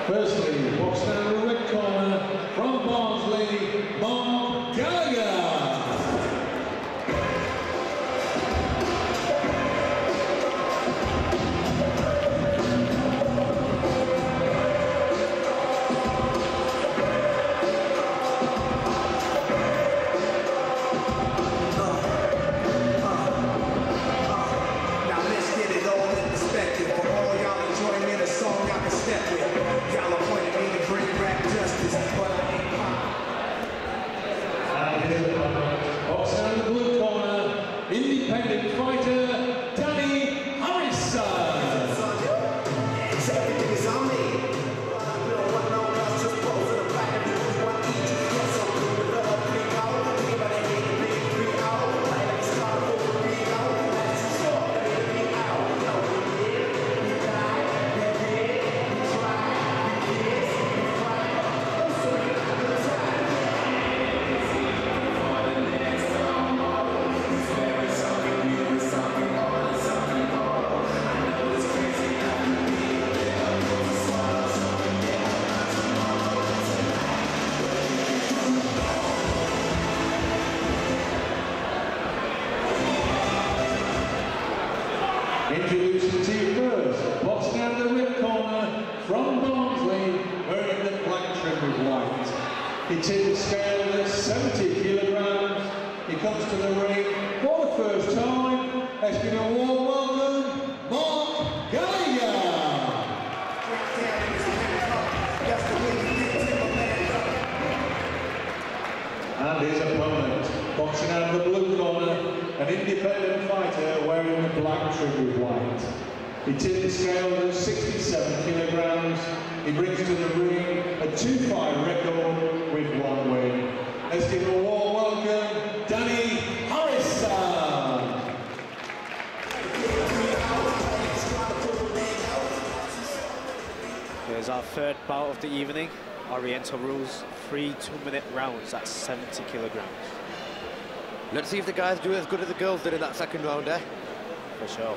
Firstly, box down the red corner from Barnsley, Gallagher. Independent fighter, Introducing to you first, box down the red corner from Barnsley, wearing the black trim with white. He tips scale at 70 kilograms. He comes to the ring for the first time. Let's give him a warm welcome, Gallagher. And his opponent, boxing out of the blue corner, an independent fighter wearing the black trim with white. He tipped the scale at 67 kilograms. He brings to the ring a 2-5 record with 1 win. Let's give a warm welcome, Harrison. Here's our third bout of the evening. Oriental rules, 3 2-minute rounds at 70 kilograms. Let's see if the guys do as good as the girls did in that second round, eh? For sure.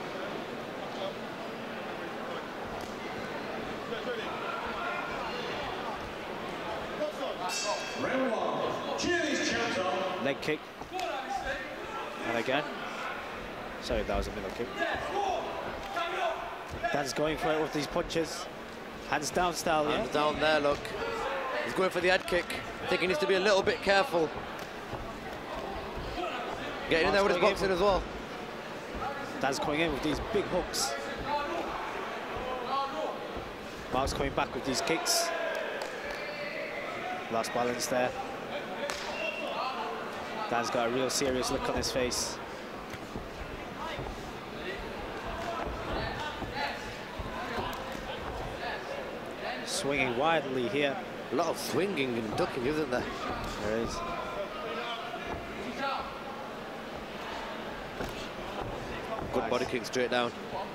Leg kick. And again. Sorry, that was a middle kick. Dan's going for it with these punches. Hands down style, yeah? Hands down there, look. He's going for the head kick. I think he needs to be a little bit careful. Getting in there with his boxing as well. Dan's coming in with these big hooks. Mark's coming back with these kicks. Lost balance there. Dan's got a real serious look on his face. Swinging wildly here. A lot of swinging and ducking, isn't there? There is. Good body kick straight down.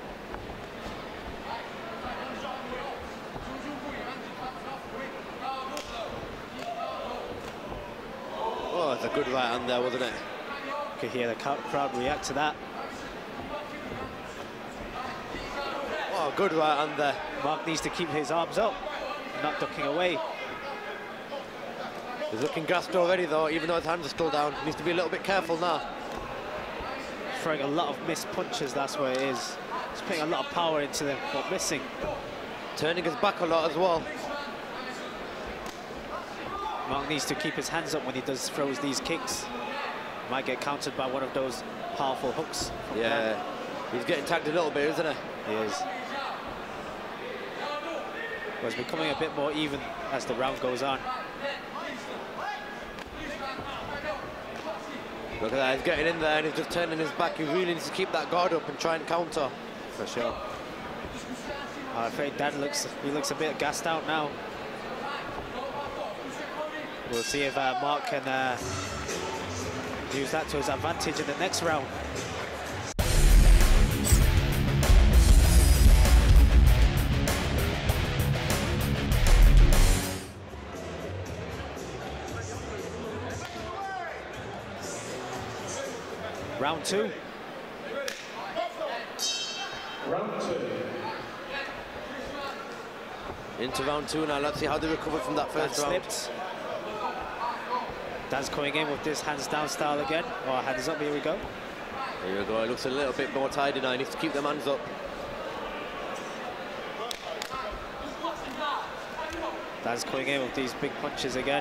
Oh, it's a good right hand there, wasn't it? You could hear the crowd react to that. Oh, good right hand there. Mark needs to keep his arms up, not ducking away. He's looking gassed already though, even though his hands are still down. He needs to be a little bit careful now. Throwing a lot of missed punches, that's where it is. He's putting a lot of power into them, but missing. Turning his back a lot as well. Mark needs to keep his hands up when he throws these kicks. Might get countered by one of those powerful hooks. Yeah, he's getting tagged a little bit, isn't he? He is. But it's becoming a bit more even as the round goes on. Look at that, he's getting in there and he's just turning his back. He really needs to keep that guard up and try and counter. For sure. I'm afraid Dan looks a bit gassed out now. We'll see if Mark can use that to his advantage in the next round. Round 2. Round 2. Into round 2 now. Let's see how they recover from that first round. Slipped. Dan's coming in with this hands down style again. Oh, hands up, here we go. Here we go, it looks a little bit more tidy now. He needs to keep them hands up. Dan's coming in with these big punches again.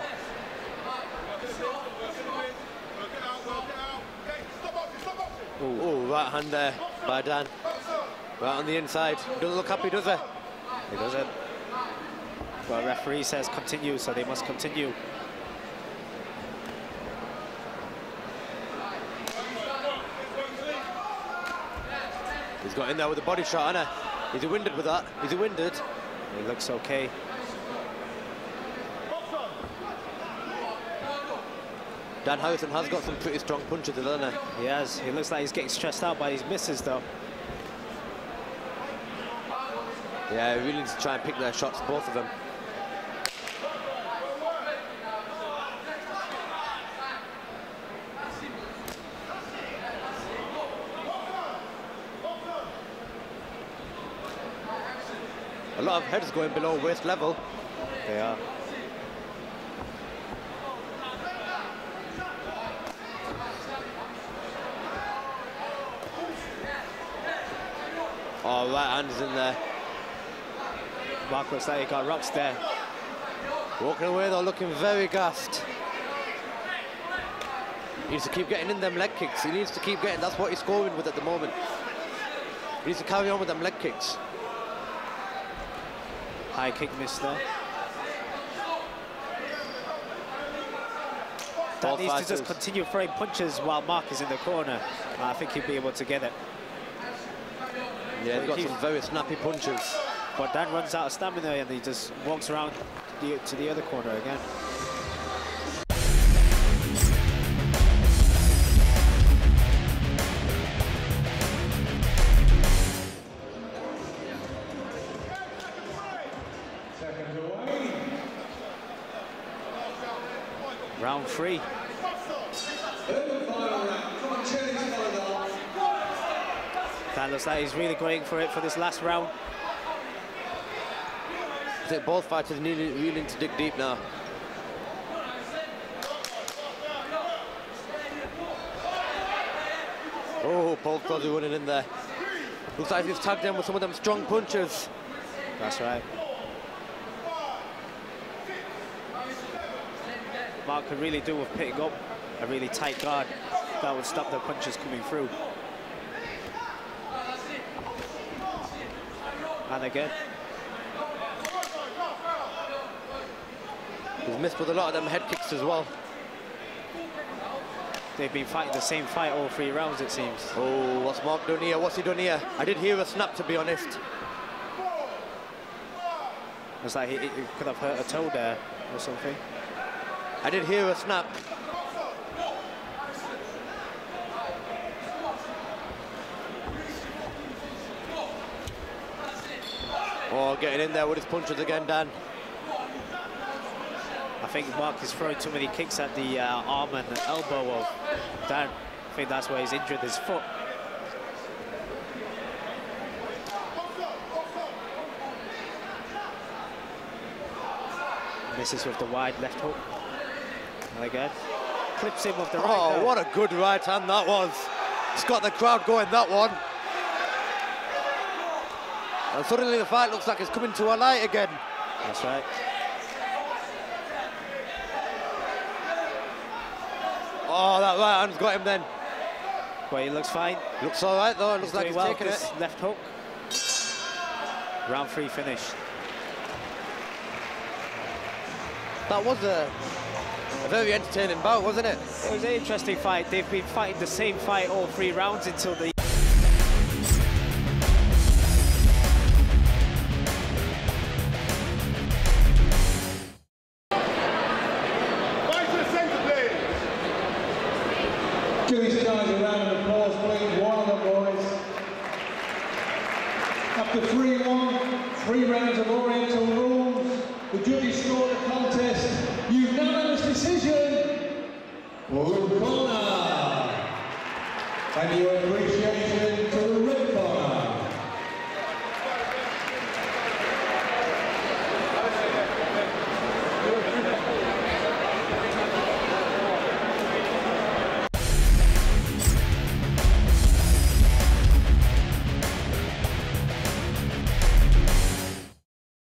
Oh, right hand there by Dan. Right on the inside. Doesn't look happy, does he? He doesn't. Well, referee says continue, so they must continue. He's got in there with a body shot, hasn't he? Is he winded with that? Is he winded? He looks okay. Dan Harrison has got some pretty strong punches, hasn't he? He has. He looks like he's getting stressed out by these misses, though. Yeah, he really needs to try and pick their shots, both of them. A lot of heads going below waist level. They are. Oh, right hand's in there. Mark looks like he got rocks there. Walking away though, looking very gassed. He needs to keep getting in them leg kicks. He needs to keep getting, that's what he's scoring with at the moment. He needs to carry on with them leg kicks. High kick miss there. That needs to just continue throwing punches while Mark is in the corner. I think he'll be able to get it. Yeah, he's got some very snappy punches. But Dan runs out of stamina and he just walks around to the other corner again. Round 3. Dan looks like he's really going for it for this last round. I think both fighters really need to dig deep now. Oh, Paul Crosby running in there. Looks like he's tagged in with some of them strong punches. That's right. Mark could really do with picking up a really tight guard that would stop the punches coming through. And again. He's missed with a lot of them head kicks as well. They've been fighting the same fight all 3 rounds, it seems. Oh, what's Mark done here? What's he done here? I did hear a snap, to be honest. It's like he could have hurt a toe there or something. I did hear a snap. Oh, getting in there with his punches again, Dan. I think Mark is throwing too many kicks at the arm and the elbow of Dan. I think that's where he's injured his foot. Misses with the wide left hook. And again, clips him with the right. Oh, what a good right hand that was. It's got the crowd going, that one. And suddenly the fight looks like it's coming to a light again. That's right. Oh, that right hand's got him then. Well, he looks fine. Looks all right though. It looks like he's well taking it. Left hook. Round 3 finish. That was a very entertaining bout, wasn't it? It was an interesting fight. They've been fighting the same fight all 3 rounds until the... Give these guys a round of applause, please. One of the boys. After 3-1, 3 rounds of Oriental rules, the judges scored the contest. Unanimous decision. Blue corner. And you appreciate